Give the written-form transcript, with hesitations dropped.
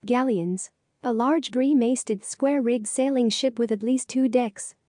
Galleons. A large three-masted square-rigged sailing ship with at least 2 decks.